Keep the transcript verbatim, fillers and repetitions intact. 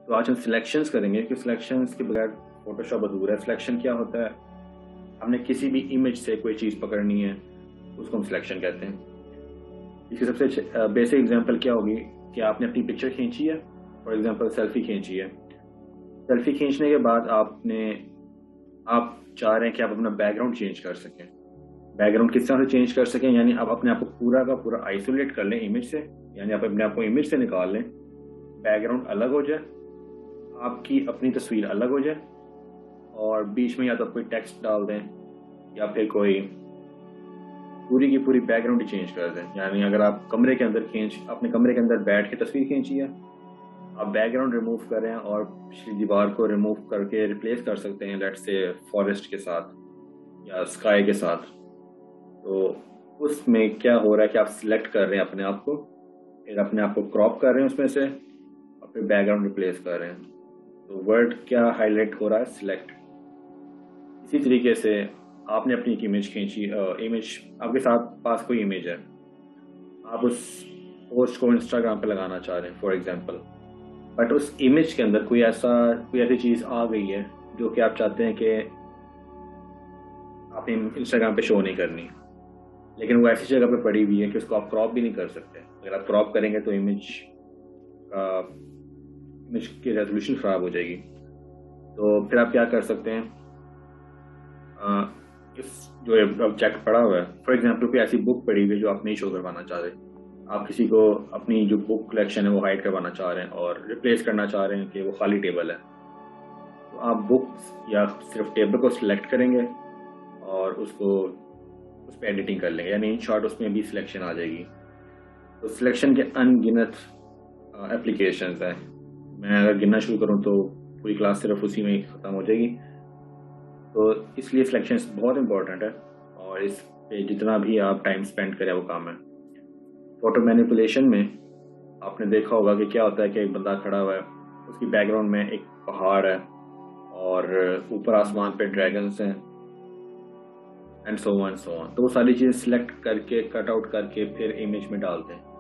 तो आज हम सिलेक्शंस करेंगे कि सिलेक्शंस के बगैर फोटोशॉप अधूरा है। सिलेक्शन क्या होता है? हमने किसी भी इमेज से कोई चीज़ पकड़नी है, उसको हम सिलेक्शन कहते हैं। इसकी सबसे बेसिक एग्जांपल क्या होगी कि आपने अपनी पिक्चर खींची है, फॉर एग्जांपल सेल्फी खींची है। सेल्फी खींचने के बाद आपने आप चाह रहे हैं कि आप अपना बैकग्राउंड चेंज कर सकें। बैकग्राउंड किस तरह से चेंज कर सकें? यानी आप अपने आप को पूरा का पूरा आइसोलेट कर लें इमेज से, यानी आप अपने आप को इमेज से निकाल लें, बैकग्राउंड अलग हो जाए, आपकी अपनी तस्वीर अलग हो जाए, और बीच में या तो कोई टेक्स्ट डाल दें या फिर कोई पूरी की पूरी बैकग्राउंड ही चेंज कर दें। यानी अगर आप कमरे के अंदर खींच अपने कमरे के अंदर बैठ के तस्वीर खींची है, आप बैकग्राउंड रिमूव करें और पिछली दीवार को रिमूव करके रिप्लेस कर सकते हैं, लेट्स से फॉरेस्ट के साथ या स्काई के साथ। तो उसमें क्या हो रहा है कि आप सिलेक्ट कर रहे हैं अपने आप को, फिर अपने आप को क्रॉप कर रहे हैं उसमें से, और फिर बैकग्राउंड रिप्लेस कर रहे हैं। तो वर्ड क्या हाईलाइट हो रहा है? सिलेक्ट। इसी तरीके से आपने अपनी एक इमेज खींची, इमेज आपके साथ पास कोई इमेज है, आप उस पोस्ट को इंस्टाग्राम पे लगाना चाह रहे हैं फॉर एग्जांपल, बट उस इमेज के अंदर कोई ऐसा कोई ऐसी चीज़ आ गई है जो कि आप चाहते हैं कि आपने इंस्टाग्राम पे शो नहीं करनी, लेकिन वो ऐसी जगह पे पड़ी हुई है कि उसको आप क्रॉप भी नहीं कर सकते। अगर आप क्रॉप करेंगे तो इमेज का इमेज की रेजोल्यूशन ख़राब हो जाएगी। तो फिर आप क्या कर सकते हैं? आ, इस जो ऑब्जेक्ट पड़ा हुआ है, फॉर एग्जांपल कोई ऐसी बुक पड़ी हुई है जो आप नहीं शो करवाना चाह रहे, आप किसी को अपनी जो बुक कलेक्शन है वो हाइड करवाना चाह रहे हैं और रिप्लेस करना चाह रहे हैं कि वो खाली टेबल है, तो आप बुक्स या सिर्फ टेबल को सिलेक्ट करेंगे और उसको उस पर एडिटिंग कर लेंगे, यानी इन शॉर्ट उसमें भी सिलेक्शन आ जाएगी। तो सिलेक्शन के अनगिनत एप्लीकेशंस हैं। मैं अगर गिनना शुरू करूं तो पूरी क्लास सिर्फ उसी में ही ख़त्म हो जाएगी। तो इसलिए सिलेक्शन बहुत इंपॉर्टेंट है, और इस पे जितना भी आप टाइम स्पेंड करें वो काम है। फोटो मैनिपुलेशन में आपने देखा होगा कि क्या होता है कि एक बंदा खड़ा हुआ है, उसकी बैकग्राउंड में एक पहाड़ है और ऊपर आसमान पे ड्रैगन्स हैं and so on so on. तो वो सारी चीज़ें सिलेक्ट करके कट आउट करके फिर इमेज में डालते हैं।